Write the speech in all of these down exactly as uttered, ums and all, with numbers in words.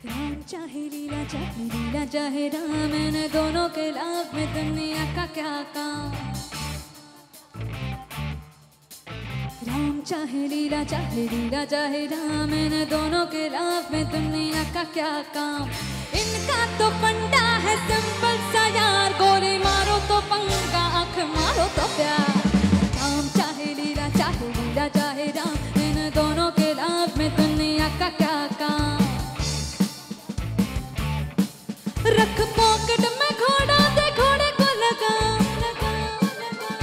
राम चाहे लीला चाहे लीला चाहे राम, इन दोनों के लाभ में दुनिया का क्या काम। राम चाहे लीला चाहे लीला चाहे राम, इन दोनों के लाभ में दुनिया का क्या काम। इनका तो फंडा है सिंपल सा यार, गोली मारो तो पंगा, आंख मारो तो प्यार। राम चाहे लीला चाहे लीला चाहे राम, इन दोनों के लाभ में दुनिया का क्या काम। रख पॉकेट में घोड़ा, दे घोड़े को लगा, लगा, लगा।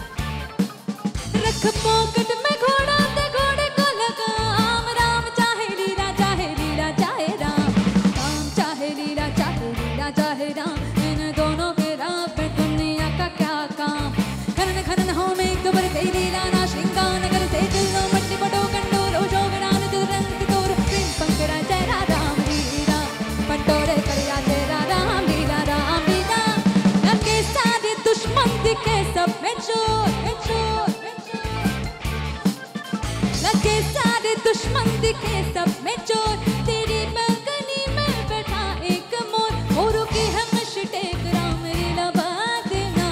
रख पॉकेट में घोड़ा, दे घोड़े को लगा। राम चाहे लीला चाहे लीला चाहे राम, राम चाहे लीला चाहे लीला चाहे राम, इन दोनों के लाभ में दुनिया का क्या काम। खनन खनन हो में कबर तेरी लीला ना श्रृंगार नगर से दिलो मट्टी पटो कंडो रोजो गरान तुरंत तोर प्रेम पंकड़ा तेरा राम लीला पंटोरे करिया तेरा राम लीला राम लीला। लगे सारे दुश्मन दिखे सब में चोर में चोर में चोर। लगे सारे दुश्मन दिखे सब में चोर, तेरी बालकनी में बैठा एक मोर, मोरों की हम टेक राम लीला बादना।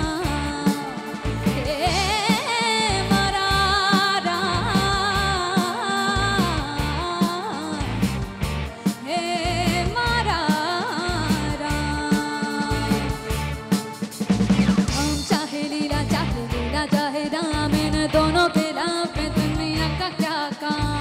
राम इन दोनों के लाभ में दुनिया का क्या काम।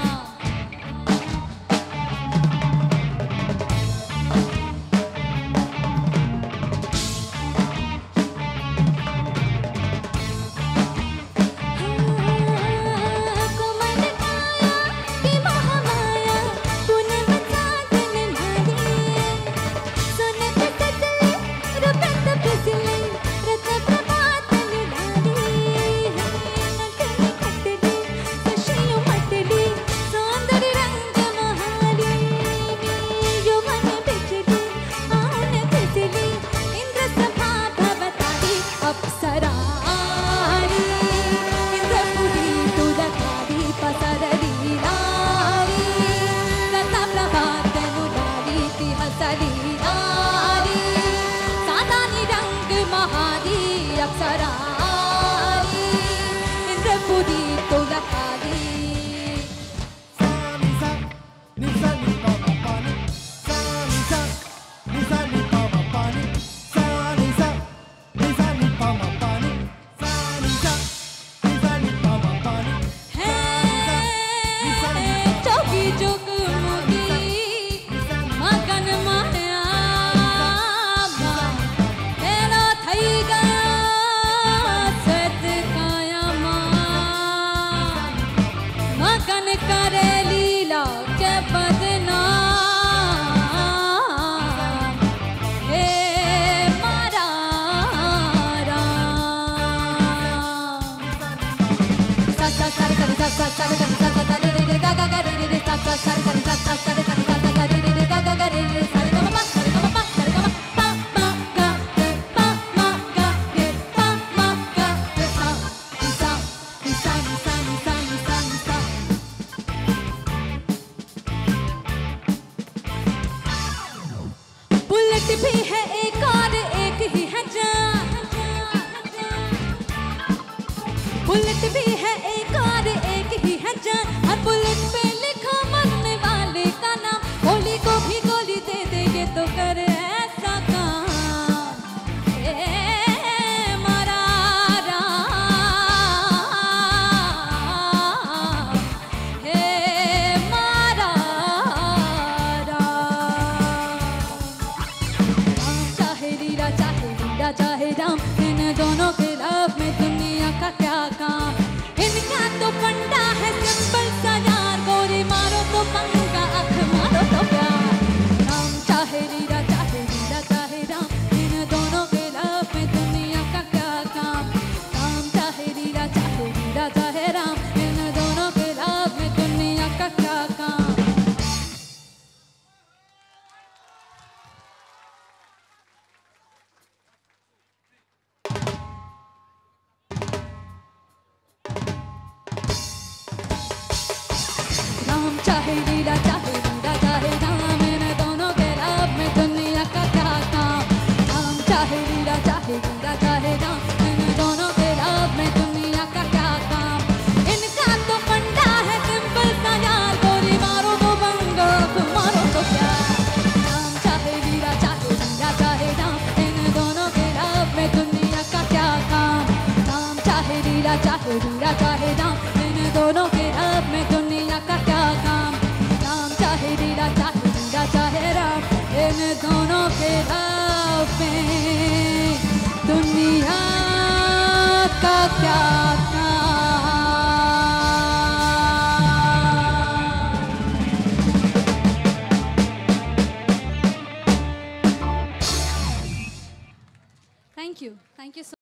भी है एक और एक ही है जान, बुलेट भी है एक और एक ही है जान। लीला चाहे लीला चाहे राम।